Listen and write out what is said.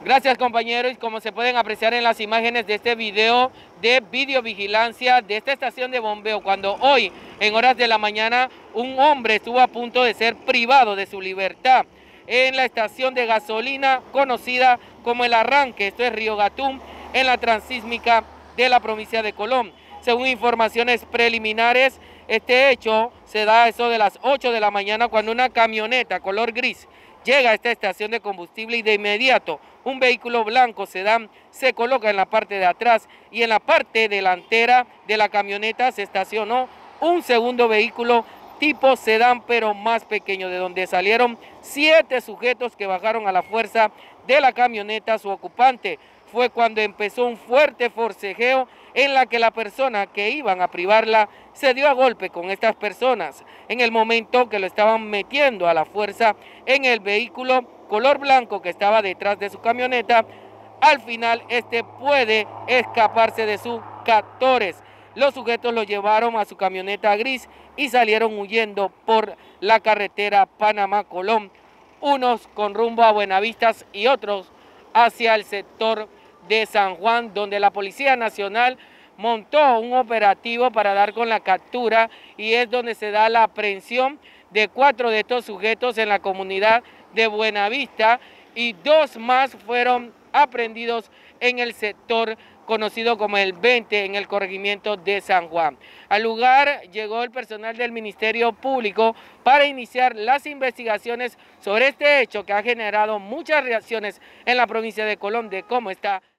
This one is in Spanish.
Gracias, compañeros, y como se pueden apreciar en las imágenes de este video de videovigilancia de esta estación de bombeo, cuando hoy, en horas de la mañana, un hombre estuvo a punto de ser privado de su libertad en la estación de gasolina conocida como El Arranque, esto es Río Gatún, en la transísmica de la provincia de Colón. Según informaciones preliminares, este hecho se da a eso de las 8 de la mañana cuando una camioneta color gris llega a esta estación de combustible y de inmediato un vehículo blanco sedán se coloca en la parte de atrás y en la parte delantera de la camioneta se estacionó un segundo vehículo tipo sedán pero más pequeño, de donde salieron 7 sujetos que bajaron a la fuerza de la camioneta. Su ocupante fue cuando empezó un fuerte forcejeo en la que la persona que iban a privarla se dio a golpe con estas personas en el momento que lo estaban metiendo a la fuerza en el vehículo color blanco que estaba detrás de su camioneta. Al final este puede escaparse de sus captores. Los sujetos lo llevaron a su camioneta gris y salieron huyendo por la carretera Panamá-Colón, unos con rumbo a Buenavistas y otros hacia el sector de San Juan, donde la Policía Nacional montó un operativo para dar con la captura y es donde se da la aprehensión de 4 de estos sujetos en la comunidad de Buenavista y 2 más fueron aprehendidos en el sector conocido como el 20 en el corregimiento de San Juan. Al lugar llegó el personal del Ministerio Público para iniciar las investigaciones sobre este hecho que ha generado muchas reacciones en la provincia de Colón de cómo está